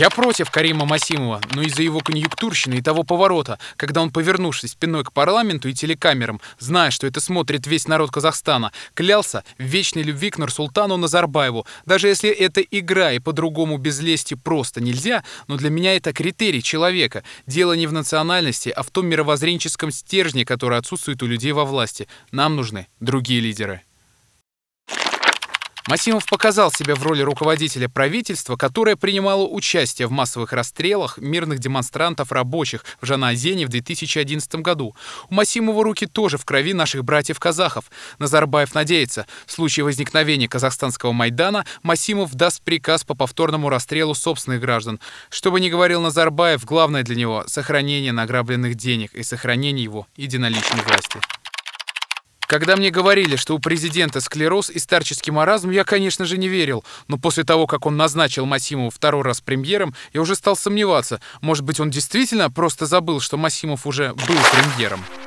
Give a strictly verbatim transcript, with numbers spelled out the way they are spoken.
Я против Карима Масимова, но из-за его конъюнктурщины и того поворота, когда он, повернувшись спиной к парламенту и телекамерам, зная, что это смотрит весь народ Казахстана, клялся в вечной любви к Нурсултану Назарбаеву. Даже если это игра и по-другому без лести просто нельзя, но для меня это критерий человека. Дело не в национальности, а в том мировоззренческом стержне, который отсутствует у людей во власти. Нам нужны другие лидеры. Масимов показал себя в роли руководителя правительства, которое принимало участие в массовых расстрелах мирных демонстрантов рабочих в Жанаозене в две тысячи одиннадцатом году. У Масимова руки тоже в крови наших братьев-казахов. Назарбаев надеется, в случае возникновения казахстанского Майдана Масимов даст приказ по повторному расстрелу собственных граждан. Что бы ни говорил Назарбаев, главное для него – сохранение награбленных денег и сохранение его единоличной власти. Когда мне говорили, что у президента склероз и старческий маразм, я, конечно же, не верил. Но после того, как он назначил Масимова второй раз премьером, я уже стал сомневаться. Может быть, он действительно просто забыл, что Масимов уже был премьером.